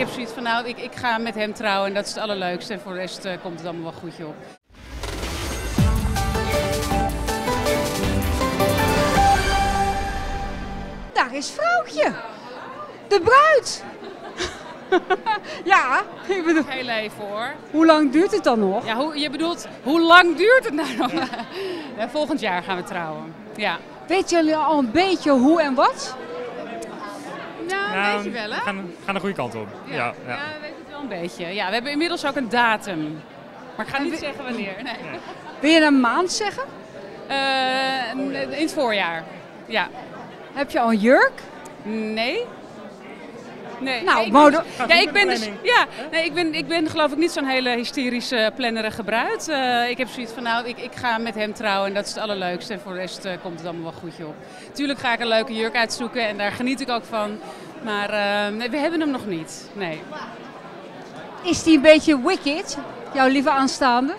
heb zoiets van, nou, ik ga met hem trouwen en dat is het allerleukste. En voor de rest komt het allemaal wel goed, joh. Daar is vrouwtje. De bruid. Ja, ik bedoel, Heel even hoor. hoe lang duurt het dan nog? Ja, je bedoelt, hoe lang duurt het nou nog? Ja, volgend jaar gaan we trouwen. Ja. Weten jullie al een beetje hoe en wat? Nou, weet je wel, hè? We gaan de goede kant op. Ja. we weten het wel een beetje. Ja, we hebben inmiddels ook een datum. Maar ik ga niet zeggen wanneer. Nee. Wil je een maand zeggen? In het voorjaar. Ja. Heb je al een jurk? Nee. Nee. Nou, nee, mode... ik ben geloof ik niet zo'n hele hysterische, plannerige bruid. Ik heb zoiets van, nou, ik ga met hem trouwen en dat is het allerleukste. En voor de rest komt het allemaal wel goed, joh. Tuurlijk ga ik een leuke jurk uitzoeken en daar geniet ik ook van. Maar nee, we hebben hem nog niet. Nee. Is die een beetje wicked, jouw lieve aanstaande?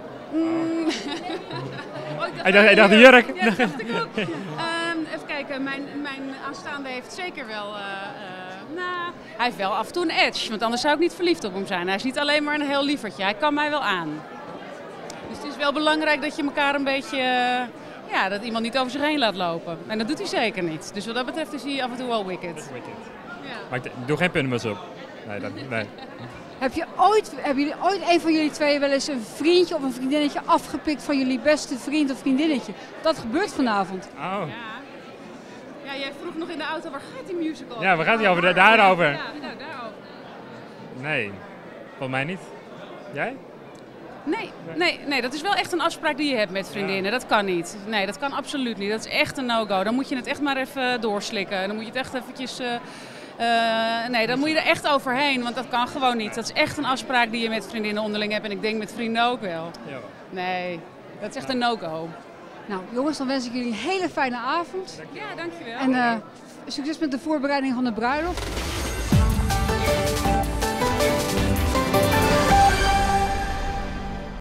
Hij dacht de jurk. Ja, dat dacht ik ook. Even kijken, mijn aanstaande heeft zeker wel... nou, hij heeft wel af en toe een edge, want anders zou ik niet verliefd op hem zijn. Hij is niet alleen maar een heel lievertje, hij kan mij wel aan. Dus het is wel belangrijk dat je elkaar een beetje... ja, dat iemand niet over zich heen laat lopen. En dat doet hij zeker niet. Dus wat dat betreft is hij af en toe wel wicked. Ja. Maar ik doe geen puntenmus op. Nee. Hebben jullie ooit een van jullie twee wel eens een vriendje of een vriendinnetje afgepikt van jullie beste vriend of vriendinnetje? Dat gebeurt vanavond. Oh. Ja, jij vroeg nog in de auto, waar gaat die musical? Ja, waar gaat die over? Daarover? Ja, nou, daarover. Nee, volgens mij niet. Jij? Nee, dat is wel echt een afspraak die je hebt met vriendinnen. Ja. Dat kan niet. Nee, dat kan absoluut niet. Dat is echt een no-go. Dan moet je het echt maar even doorslikken. Dan moet je het echt eventjes... nee, dan moet je er echt overheen, want dat kan gewoon niet. Dat is echt een afspraak die je met vriendinnen onderling hebt en ik denk met vrienden ook wel. Ja. Nee, dat is echt een no-go. Nou jongens, dan wens ik jullie een hele fijne avond. Ja, dankjewel. En succes met de voorbereiding van de bruiloft.